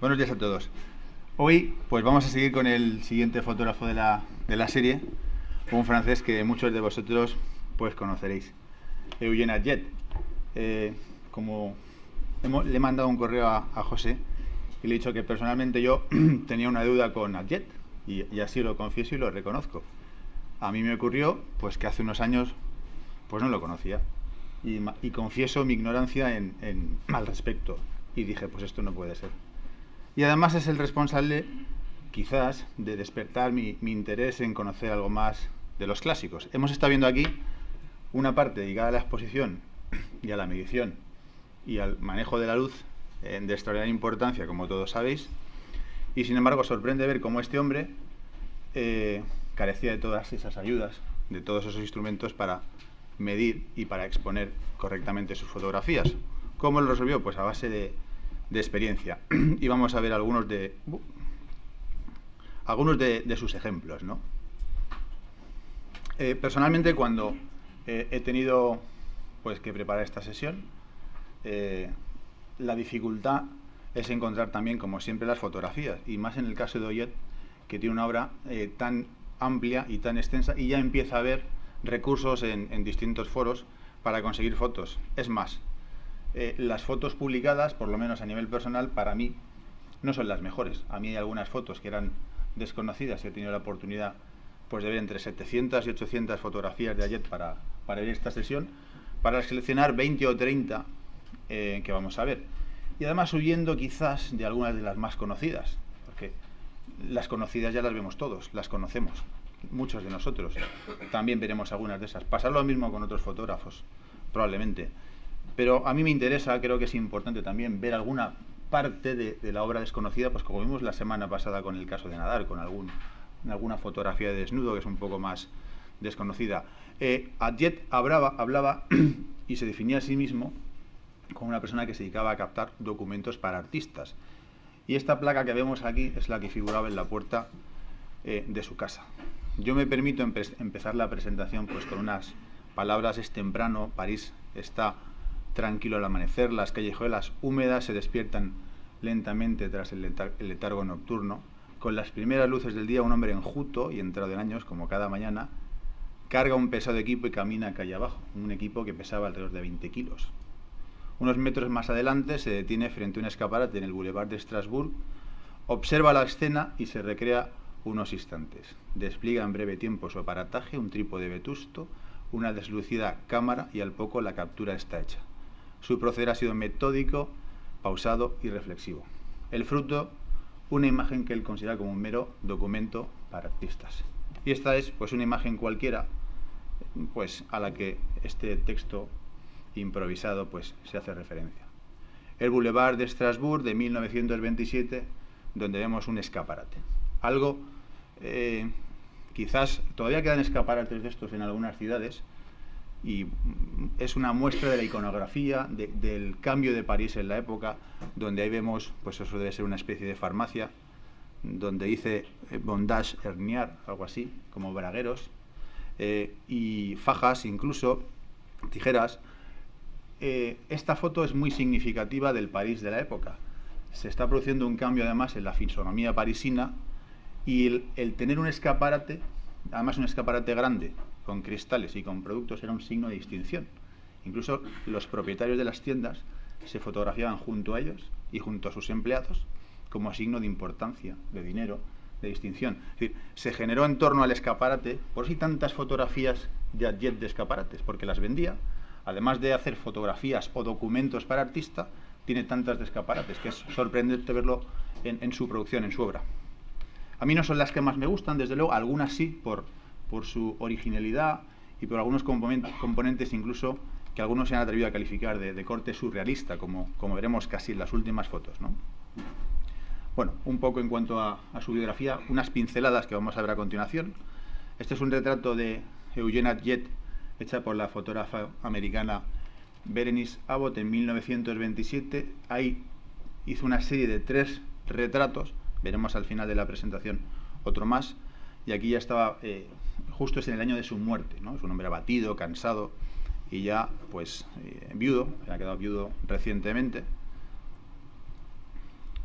Buenos días a todos. Hoy pues vamos a seguir con el siguiente fotógrafo de la serie, un francés que muchos de vosotros pues conoceréis, Eugène Atget. Le he mandado un correo a José y le he dicho que personalmente yo tenía una deuda con Atget y así lo confieso y lo reconozco. A mí me ocurrió pues que hace unos años pues no lo conocía y confieso mi ignorancia al respecto y dije pues esto no puede ser. Y además es el responsable, quizás, de despertar mi interés en conocer algo más de los clásicos. Hemos estado viendo aquí una parte dedicada a la exposición y a la medición y al manejo de la luz de extraordinaria importancia, como todos sabéis, y sin embargo sorprende ver cómo este hombre carecía de todas esas ayudas, de todos esos instrumentos para medir y para exponer correctamente sus fotografías. ¿Cómo lo resolvió? Pues a base de experiencia. Y vamos a ver algunos de sus ejemplos, ¿no? Personalmente, cuando he tenido pues que preparar esta sesión, la dificultad es encontrar también, como siempre, las fotografías, y más en el caso de Atget, que tiene una obra tan amplia y tan extensa, y ya empieza a haber recursos en distintos foros para conseguir fotos. Es más, las fotos publicadas, por lo menos a nivel personal, para mí no son las mejores. A mí hay algunas fotos que eran desconocidas y he tenido la oportunidad pues de ver entre 700 y 800 fotografías de Atget para ver esta sesión, para seleccionar 20 o 30 que vamos a ver. Y además huyendo quizás de algunas de las más conocidas, porque las conocidas ya las vemos todos, las conocemos, muchos de nosotros. También veremos algunas de esas. Pasar lo mismo con otros fotógrafos, probablemente. Pero a mí me interesa, creo que es importante también ver alguna parte de la obra desconocida, pues como vimos la semana pasada con el caso de Nadar, con alguna fotografía de desnudo que es un poco más desconocida. Atget hablaba y se definía a sí mismo como una persona que se dedicaba a captar documentos para artistas. Y esta placa que vemos aquí es la que figuraba en la puerta de su casa. Yo me permito empezar la presentación pues con unas palabras: es temprano, París está tranquilo al amanecer, las callejuelas húmedas se despiertan lentamente tras el letargo nocturno. Con las primeras luces del día, un hombre enjuto y entrado en años, como cada mañana, carga un pesado equipo y camina calle abajo, un equipo que pesaba alrededor de 20 kilos. Unos metros más adelante se detiene frente a un escaparate en el Boulevard de Estrasburgo, observa la escena y se recrea unos instantes. Despliega en breve tiempo su aparataje, un trípode vetusto, una deslucida cámara y al poco la captura está hecha. Su proceder ha sido metódico, pausado y reflexivo. El fruto, una imagen que él considera como un mero documento para artistas. Y esta es pues una imagen cualquiera pues a la que este texto improvisado pues se hace referencia. El Boulevard de Estrasburgo de 1927, donde vemos un escaparate. Algo, quizás todavía quedan escaparates de estos en algunas ciudades, y es una muestra de la iconografía, del cambio de París en la época, donde ahí vemos, pues eso debe ser una especie de farmacia, donde dice bondage herniar, algo así, como bragueros, y fajas, incluso tijeras. Esta foto es muy significativa del París de la época. Se está produciendo un cambio además en la fisonomía parisina, y el tener un escaparate, además un escaparate grande, con cristales y con productos, era un signo de distinción. Incluso los propietarios de las tiendas se fotografiaban junto a ellos y junto a sus empleados como signo de importancia, de dinero, de distinción. Es decir, se generó en torno al escaparate, por eso hay tantas fotografías de Atget de escaparates, porque las vendía. Además de hacer fotografías o documentos para artista, tiene tantas de escaparates que es sorprendente verlo en su producción, en su obra. A mí no son las que más me gustan, desde luego, algunas sí, por su originalidad y por algunos componentes incluso que algunos se han atrevido a calificar de corte surrealista, como veremos casi en las últimas fotos, ¿no? Bueno, un poco en cuanto a su biografía, unas pinceladas que vamos a ver a continuación. Este es un retrato de Eugène Atget, hecha por la fotógrafa americana Berenice Abbott en 1927. Ahí hizo una serie de 3 retratos, veremos al final de la presentación otro más, y aquí ya estaba, justo es en el año de su muerte, ¿no? Es un hombre abatido, cansado y ya pues viudo, ha quedado viudo recientemente.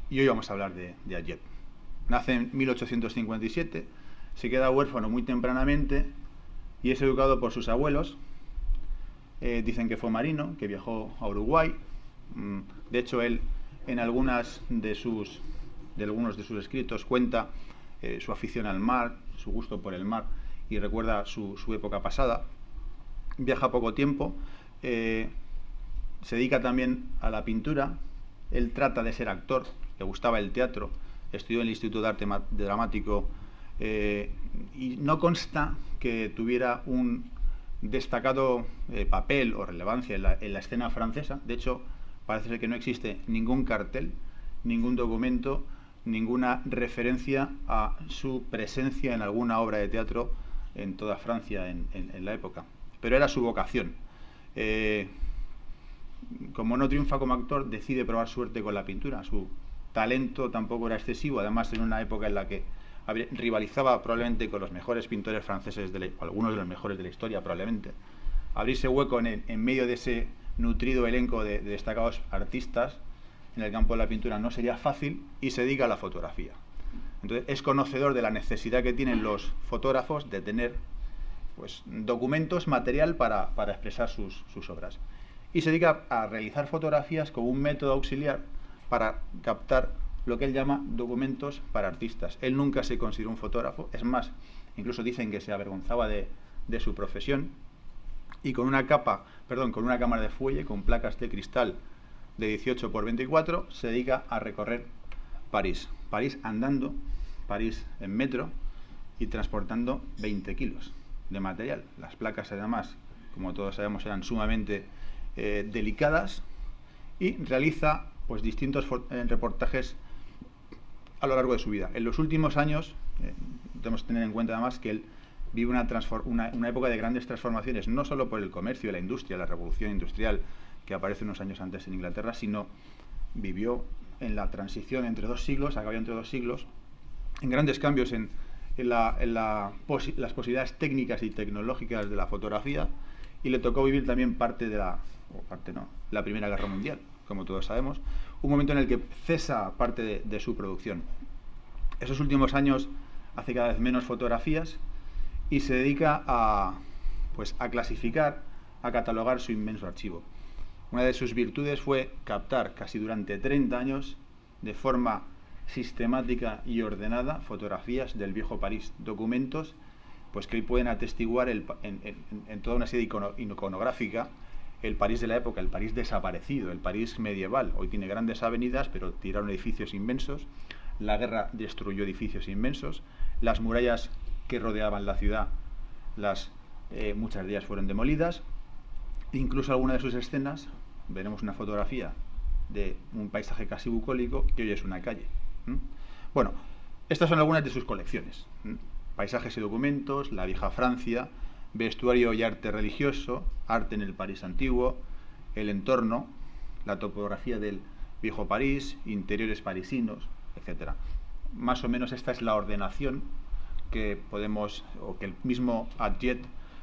Y hoy vamos a hablar de Adjet. Nace en 1857, se queda huérfano muy tempranamente y es educado por sus abuelos. Dicen que fue marino, que viajó a Uruguay. De hecho, él en algunos de sus escritos cuenta su afición al mar, su gusto por el mar, y recuerda su época pasada. Viaja poco tiempo, se dedica también a la pintura. Él trata de ser actor, le gustaba el teatro, estudió en el Instituto de Arte Dramático, y no consta que tuviera un destacado papel o relevancia en la escena francesa. De hecho, parece ser que no existe ningún cartel, ningún documento, ninguna referencia a su presencia en alguna obra de teatro en toda Francia en la época. Pero era su vocación. Como no triunfa como actor, decide probar suerte con la pintura. Su talento tampoco era excesivo, además en una época en la que rivalizaba probablemente con los mejores pintores franceses, algunos de los mejores de la historia probablemente. Abrirse hueco en medio de ese nutrido elenco de destacados artistas en el campo de la pintura no sería fácil, y se dedica a la fotografía. Entonces es conocedor de la necesidad que tienen los fotógrafos de tener pues documentos, material para expresar sus obras. Y se dedica a realizar fotografías como un método auxiliar para captar lo que él llama documentos para artistas. Él nunca se consideró un fotógrafo, es más, incluso dicen que se avergonzaba de su profesión, y con una cámara de fuelle con placas de cristal de 18 por 24 se dedica a recorrer París. París andando, París en metro y transportando 20 kilos de material. Las placas, además, como todos sabemos, eran sumamente delicadas, y realiza pues distintos reportajes a lo largo de su vida. En los últimos años debemos tener en cuenta además que él vive una época de grandes transformaciones, no solo por el comercio, la industria, la revolución industrial que aparece unos años antes en Inglaterra, sino vivió en la transición entre dos siglos, a caballo entre dos siglos, en grandes cambios en las posibilidades técnicas y tecnológicas de la fotografía, y le tocó vivir también la Primera Guerra Mundial, como todos sabemos, un momento en el que cesa parte de su producción. Esos últimos años hace cada vez menos fotografías y se dedica a clasificar, a catalogar su inmenso archivo. Una de sus virtudes fue captar casi durante 30 años de forma sistemática y ordenada fotografías del viejo París, documentos pues que hoy pueden atestiguar en toda una serie iconográfica el París de la época, el París desaparecido, el París medieval. Hoy tiene grandes avenidas, pero tiraron edificios inmensos. La guerra destruyó edificios inmensos. Las murallas que rodeaban la ciudad, muchas de ellas fueron demolidas. Incluso algunas de sus escenas, veremos una fotografía de un paisaje casi bucólico que hoy es una calle. Bueno, estas son algunas de sus colecciones. Paisajes y documentos, la vieja Francia, vestuario y arte religioso, arte en el París antiguo, el entorno, la topografía del viejo París, interiores parisinos, etc. Más o menos esta es la ordenación que el mismo Adjet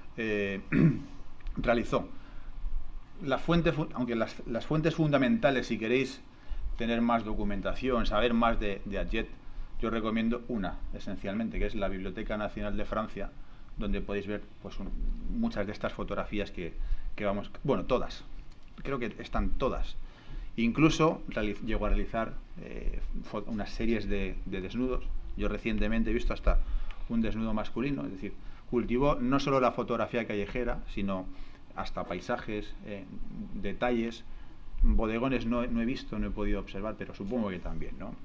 realizó. Aunque las fuentes fundamentales, si queréis tener más documentación, saber más de Adjet, yo recomiendo una, esencialmente, que es la Biblioteca Nacional de Francia, donde podéis ver muchas de estas fotografías todas, creo que están todas. Incluso llegó a realizar unas series de desnudos. Yo recientemente he visto hasta un desnudo masculino, es decir, cultivó no solo la fotografía callejera, sino hasta paisajes, detalles, bodegones no he visto, no he podido observar, pero supongo que también, ¿no?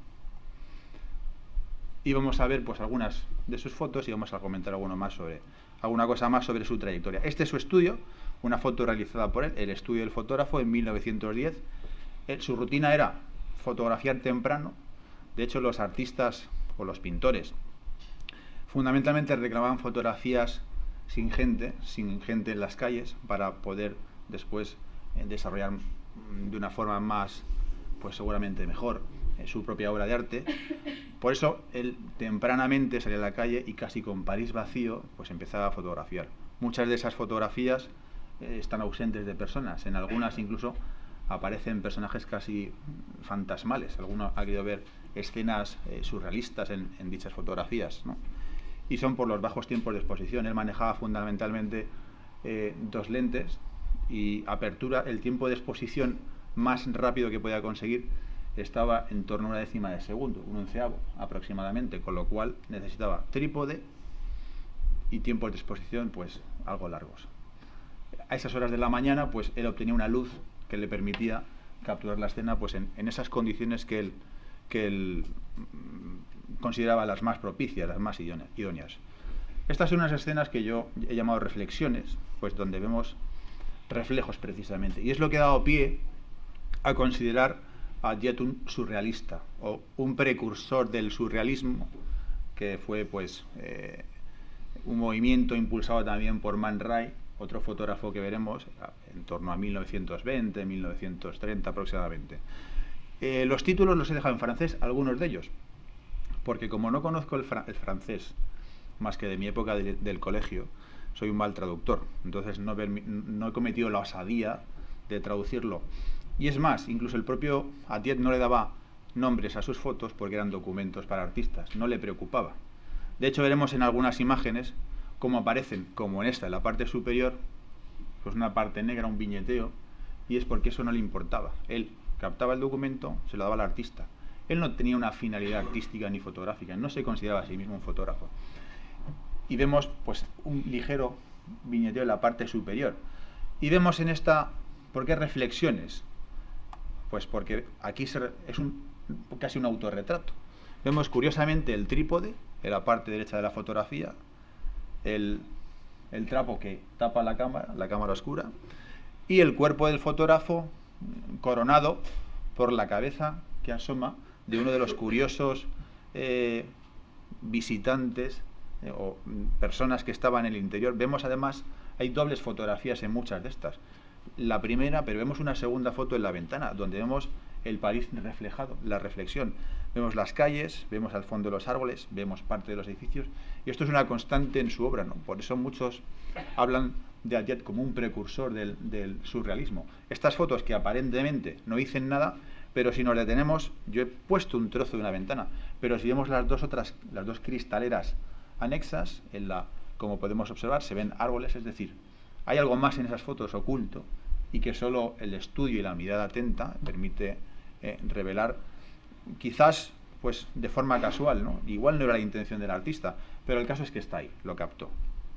Y vamos a ver algunas de sus fotos y vamos a comentar alguna cosa más sobre su trayectoria. Este es su estudio, una foto realizada por él, el estudio del fotógrafo, en 1910. Su rutina era fotografiar temprano. De hecho, los artistas o los pintores fundamentalmente reclamaban fotografías sin gente en las calles, para poder después desarrollar de una forma más, seguramente mejor, su propia obra de arte. Por eso él tempranamente salía a la calle y casi con París vacío empezaba a fotografiar. Muchas de esas fotografías están ausentes de personas, en algunas incluso aparecen personajes casi fantasmales. Alguno ha querido ver escenas surrealistas en dichas fotografías, ¿no? Y son por los bajos tiempos de exposición. Él manejaba fundamentalmente dos lentes y apertura. El tiempo de exposición más rápido que podía conseguir estaba en torno a una décima de segundo, un onceavo aproximadamente, con lo cual necesitaba trípode y tiempos de exposición pues algo largos. A esas horas de la mañana pues él obtenía una luz que le permitía capturar la escena pues en esas condiciones que él consideraba las más propicias, las más idóneas. Estas son unas escenas que yo he llamado reflexiones, pues donde vemos reflejos precisamente, y es lo que ha dado pie a considerar a Jet un surrealista o un precursor del surrealismo, que fue pues un movimiento impulsado también por Man Ray, otro fotógrafo que veremos en torno a 1920, 1930 aproximadamente. Los títulos los he dejado en francés, algunos de ellos, porque como no conozco el francés más que de mi época del colegio, soy un mal traductor, entonces no he cometido la osadía de traducirlo. Y es más, incluso el propio Atiet no le daba nombres a sus fotos porque eran documentos para artistas, no le preocupaba. De hecho, veremos en algunas imágenes cómo aparecen, como en esta, en la parte superior, pues una parte negra, un viñeteo, y es porque eso no le importaba. Él captaba el documento, se lo daba al artista. Él no tenía una finalidad artística ni fotográfica, no se consideraba a sí mismo un fotógrafo. Y vemos pues un ligero viñeteo en la parte superior. Y vemos en esta, ¿por qué reflexiones? Pues porque aquí es casi un autorretrato. Vemos curiosamente el trípode en la parte derecha de la fotografía, el trapo que tapa la cámara oscura, y el cuerpo del fotógrafo coronado por la cabeza que asoma de uno de los curiosos visitantes o personas que estaban en el interior. Vemos además, hay dobles fotografías en muchas de estas. La primera, pero vemos una segunda foto en la ventana, donde vemos el París reflejado, la reflexión. Vemos las calles, vemos al fondo los árboles, vemos parte de los edificios, y esto es una constante en su obra, ¿no? Por eso muchos hablan de Atiet como un precursor del surrealismo. Estas fotos que aparentemente no dicen nada, pero si nos detenemos, yo he puesto un trozo de una ventana, pero si vemos las dos cristaleras anexas, como podemos observar, se ven árboles, es decir, hay algo más en esas fotos oculto y que solo el estudio y la mirada atenta permite revelar, quizás pues de forma casual, ¿no? Igual no era la intención del artista, pero el caso es que está ahí, lo captó.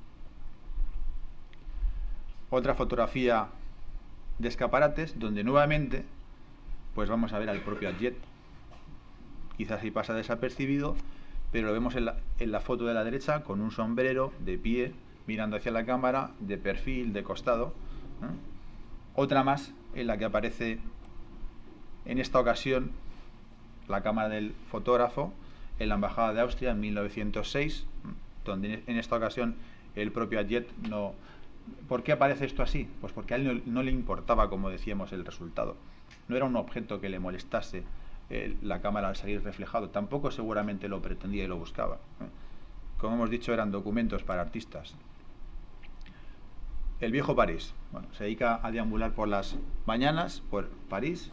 Otra fotografía de escaparates donde nuevamente pues vamos a ver al propio Atiet. Quizás ahí pasa desapercibido, pero lo vemos en la foto de la derecha con un sombrero, de pie, mirando hacia la cámara, de perfil, de costado. Otra más en la que aparece en esta ocasión la cámara del fotógrafo en la Embajada de Austria en 1906, donde en esta ocasión el propio Atiet no... ¿Por qué aparece esto así? Pues porque a él no le importaba, como decíamos, el resultado. No era un objeto que le molestase la cámara al salir reflejado. Tampoco seguramente lo pretendía y lo buscaba. Como hemos dicho, eran documentos para artistas. El viejo París. Bueno, se dedica a deambular por las mañanas, por París.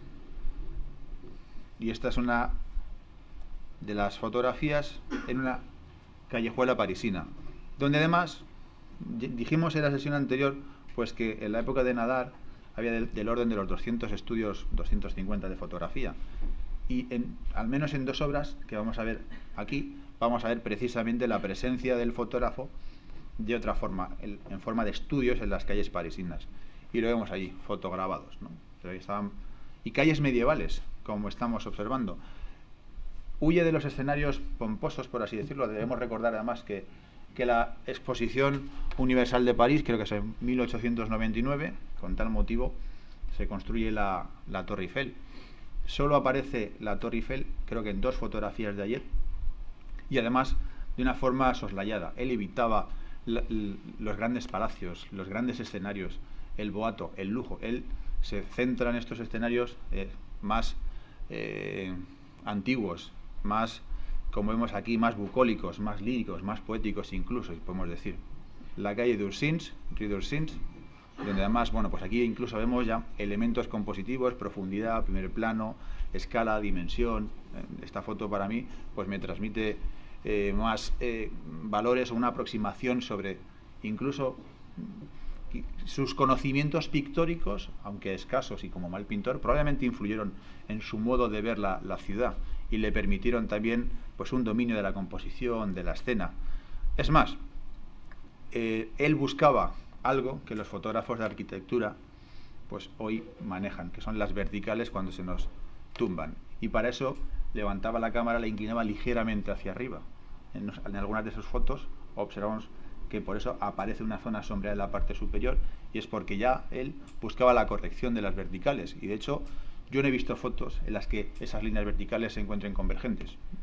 Y esta es una de las fotografías en una callejuela parisina, donde además dijimos en la sesión anterior pues que en la época de Nadar había del orden de los 200 estudios, 250 de fotografía, y al menos en dos obras que vamos a ver aquí, vamos a ver precisamente la presencia del fotógrafo de otra forma, en forma de estudios en las calles parisinas, y lo vemos allí, fotograbados, ¿no? Pero ahí estaban, y calles medievales, como estamos observando. Huye de los escenarios pomposos, por así decirlo. Debemos recordar además que la Exposición Universal de París, creo que es en 1899, con tal motivo se construye la Torre Eiffel. Solo aparece la Torre Eiffel, creo que en dos fotografías de ayer, y además de una forma soslayada. Él evitaba los grandes palacios, los grandes escenarios, el boato, el lujo. Él se centra en estos escenarios más antiguos, más, como vemos aquí, más bucólicos, más líricos, más poéticos incluso, podemos decir. La calle d'Ursins, Rue d'Ursins, donde además, bueno, pues aquí incluso vemos ya elementos compositivos, profundidad, primer plano, escala, dimensión. Esta foto para mí pues me transmite más valores o una aproximación sobre incluso sus conocimientos pictóricos, aunque escasos y como mal pintor, probablemente influyeron en su modo de ver la ciudad y le permitieron también pues un dominio de la composición, de la escena. Es más, él buscaba algo que los fotógrafos de arquitectura pues hoy manejan, que son las verticales cuando se nos tumban. Y para eso levantaba la cámara, la inclinaba ligeramente hacia arriba. En algunas de sus fotos observamos que por eso aparece una zona sombreada en la parte superior, y es porque ya él buscaba la corrección de las verticales. Y de hecho, yo no he visto fotos en las que esas líneas verticales se encuentren convergentes.